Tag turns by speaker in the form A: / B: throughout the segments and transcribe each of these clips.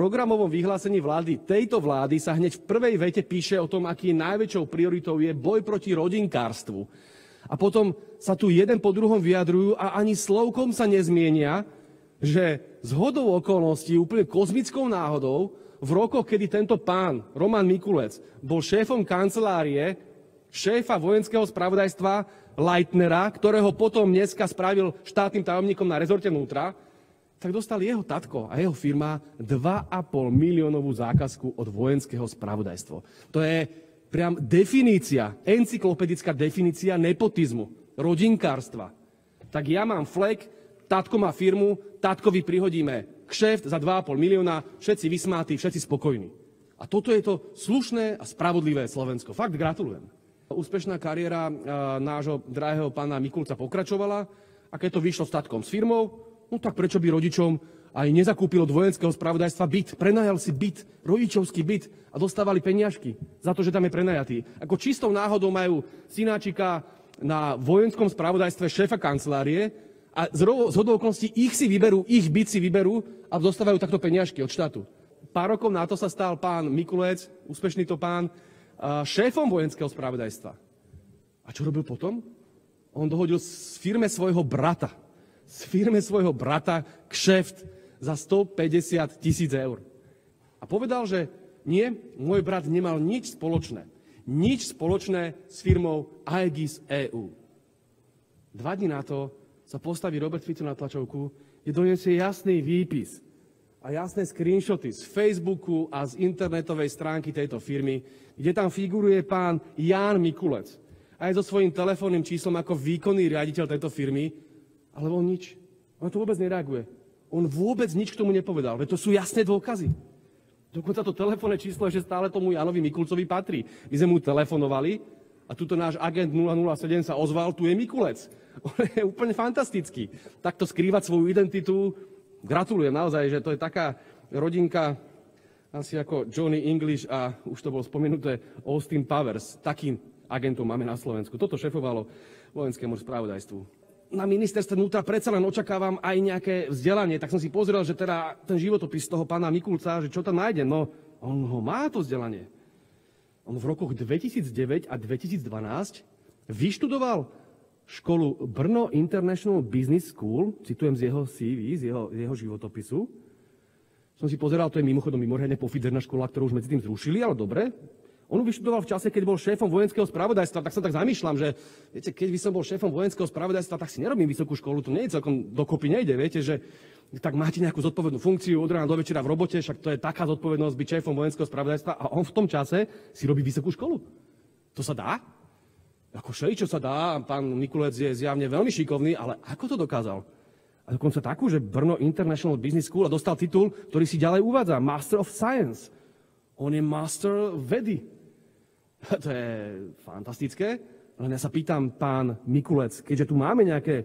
A: programovom vyhlásení vlády tejto vlády sa hneď v prvej vete píše o tom, aký najväčšou prioritou je boj proti rodinkárstvu. A potom sa tu jeden po druhom vyjadrujú a ani slovkom sa nezmienia, že zhodou okolností, úplne kozmickou náhodou, v rokoch, kedy tento pán, Roman Mikulec, bol šéfom kancelárie šéfa vojenského spravodajstva Leitnera, ktorého potom dneska spravil štátnym tajomníkom na rezorte vnútra, tak dostal jeho tatko a jeho firma 2,5 miliónovú zákazku od vojenského spravodajstva. To je priam definícia, encyklopedická definícia nepotizmu, rodinkárstva. Tak ja mám flek, tatko má firmu, tatkovi prihodíme kšeft za 2,5 milióna, všetci vysmátí, všetci spokojní. A toto je to slušné a spravodlivé Slovensko. Fakt gratulujem. Úspešná kariéra nášho drahého pána Mikulca pokračovala a keď to vyšlo s tatkom s firmou, no tak prečo by rodičom aj nezakúpil od vojenského spravodajstva byt, prenajal si byt, rodičovský byt a dostávali peniažky za to, že tam je prenajatý. Ako čistou náhodou majú synáčika na vojenskom spravodajstve šéfa kancelárie a z hodou okolností ich byt si vyberú a dostávajú takto peniažky od štátu. Pár rokov na to sa stal pán Mikulec, úspešný to pán, šéfom vojenského spravodajstva. A čo robil potom? On dohodil z firme svojho brata kšeft za 150 000 eur. A povedal, že nie, môj brat nemal nič spoločné s firmou Aegis EU. 2 dní na to sa postaví Robert Fico na tlačovku, kde donesie jasný výpis a jasné screenshoty z Facebooku a z internetovej stránky tejto firmy, kde tam figuruje pán Ján Mikulec aj so svojím telefónnym číslom ako výkonný riaditeľ tejto firmy, ale on nič. On to vôbec nereaguje. On vôbec nič k tomu nepovedal, veď to sú jasné dôkazy. Dokonca to telefónne číslo ešte stále tomu Jánovi Mikulcovi patrí. My sme mu telefonovali a tuto náš agent 007 sa ozval, tu je Mikulec. On je úplne fantastický. Takto skrývať svoju identitu, gratulujem naozaj, že to je taká rodinka asi ako Johnny English a už to bolo spomenuté Austin Powers. Takým agentom máme na Slovensku. Toto šefovalo vojenskému spravodajstvu. Na ministerstve vnútra predsa len očakávam aj nejaké vzdelanie, tak som si pozrel, že teda ten životopis toho pána Mikulca, že čo tam nájde. No, on ho má to vzdelanie. On v rokoch 2009 a 2012 vyštudoval školu Brno International Business School, citujem z jeho CV, z jeho životopisu. Som si pozeral, to je mimochodom mimoriadne pofidérna škola, ktorú už medzi tým zrušili, ale dobre. On vyštudoval v čase, keď bol šéfom vojenského spravodajstva, tak sa tak zamýšľam, že viete, keď by som bol šéfom vojenského spravodajstva, tak si nerobím vysokú školu, to nie je celkom dokopy nejde, viete, že tak máte nejakú zodpovednú funkciu od rána do večera v robote, však to je taká zodpovednosť byť šéfom vojenského spravodajstva a on v tom čase si robí vysokú školu. To sa dá? Ako všeličo sa dá, pán Mikulec je zjavne veľmi šikovný, ale ako to dokázal? A dokonca takú, že Brno International Business School a dostal titul, ktorý si ďalej uvádza, Master of Science. On je master vedy. To je fantastické. Len ja sa pýtam, pán Mikulec, keďže tu máme nejaké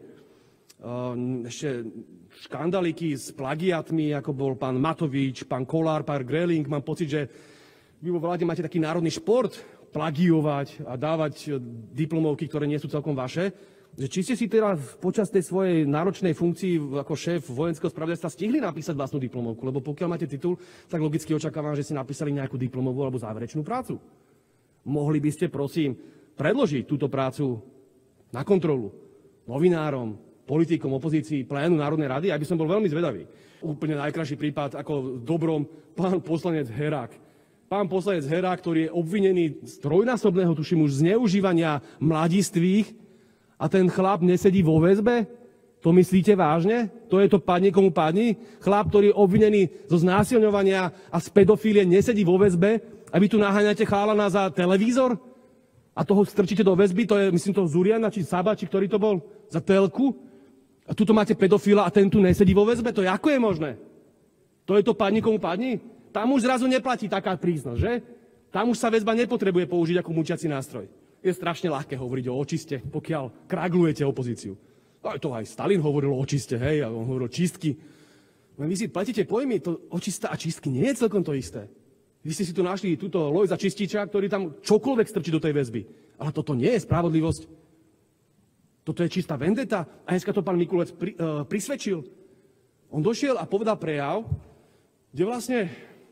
A: ešte škandaliky s plagiátmi, ako bol pán Matovič, pán Kolár, pán Greling, mám pocit, že vy vo vláde máte taký národný šport, plagiovať a dávať diplomovky, ktoré nie sú celkom vaše. Že či ste si teda počas tej svojej náročnej funkcii ako šéf vojenského spravodajstva stihli napísať vlastnú diplomovku? Lebo pokiaľ máte titul, tak logicky očakávam, že ste napísali nejakú diplomovú alebo záverečnú prácu. Mohli by ste, prosím, predložiť túto prácu na kontrolu novinárom, politikom, opozícii, plénu Národnej rady? Ja by som bol veľmi zvedavý. Úplne najkrajší prípad ako dobrom pán poslanec Herák. Pán poslanec Herák, ktorý je obvinený z trojnásobného, tuším už, zneužívania mladistvých a ten chlap nesedí vo väzbe? To myslíte vážne? To je to padni komu padni? Chlap, ktorý je obvinený zo znásilňovania a z pedofílie, nesedí vo väzbe a vy tu naháňate chalana za televízor? A toho strčíte do väzby? To je, myslím, toho Zuriana, či Saba, či ktorý to bol? Za telku? A tuto máte pedofila a ten tu nesedí vo väzbe? To je, ako je možné? To je to padni komu padni? Tam už zrazu neplatí taká prísnosť, že? Tam už sa väzba nepotrebuje použiť ako mučiaci nástroj. Je strašne ľahké hovoriť o očiste, pokiaľ kraglujete opozíciu. Aj to aj Stalin hovoril o očiste, hej, a on hovoril o čistky. Len vy si platíte pojmy, to očista a čistky nie je celkom to isté. Vy ste si tu našli túto Lojza Čističa, ktorý tam čokoľvek strčí do tej väzby. Ale toto nie je spravodlivosť. Toto je čistá vendeta. A dneska to pán Mikulec prisvedčil. On došiel a povedal prejav, kde vlastne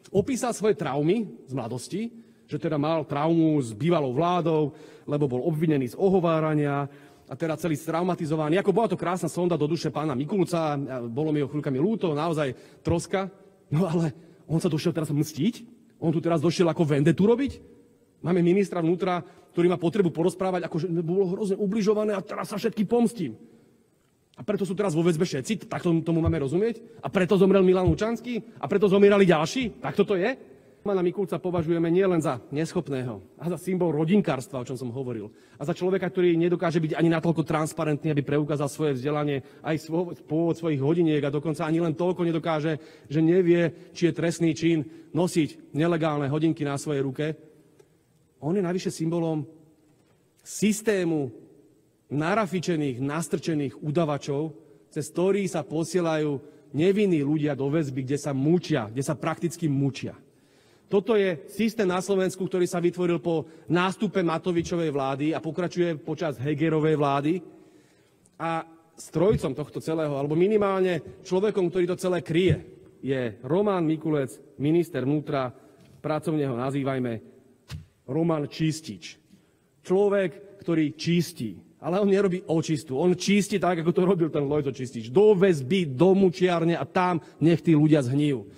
A: Opísal svoje traumy z mladosti, že teda mal traumu s bývalou vládou, lebo bol obvinený z ohovárania a teda celý straumatizovaný. Ako bola to krásna sonda do duše pána Mikulca, bolo mi ho chvíľkami ľúto, naozaj troska. No ale on sa došiel teraz mstiť? On tu teraz došiel ako vendetu robiť? Máme ministra vnútra, ktorý má potrebu porozprávať, ako že bolo hrozne ubližované a teraz sa všetky pomstím. A preto sú teraz vo väzbe všetci, tak tomu máme rozumieť? A preto zomrel Milan Lučanský? A preto zomierali ďalší? Tak toto je? Pána Mikulca považujeme nielen za neschopného, a za symbol rodinkárstva, o čom som hovoril. A za človeka, ktorý nedokáže byť ani natoľko transparentný, aby preukázal svoje vzdelanie, aj pôvod svojich hodiniek a dokonca ani len toľko nedokáže, že nevie, či je trestný čin nosiť nelegálne hodinky na svojej ruke. On je navyše symbolom systému narafičených, nastrčených udavačov, cez ktorých sa posielajú nevinní ľudia do väzby, kde sa mučia, kde sa prakticky mučia. Toto je systém na Slovensku, ktorý sa vytvoril po nástupe Matovičovej vlády a pokračuje počas Hegerovej vlády. A strojcom tohto celého, alebo minimálne človekom, ktorý to celé kryje, je Roman Mikulec, minister vnútra, pracovne ho nazývajme Roman Čistič. Človek, ktorý čistí. Ale on nerobí očistu. On čistí tak, ako to robil ten Lojzo Čistič. Do väzby, do mučiarne a tam nech tí ľudia zhnijú.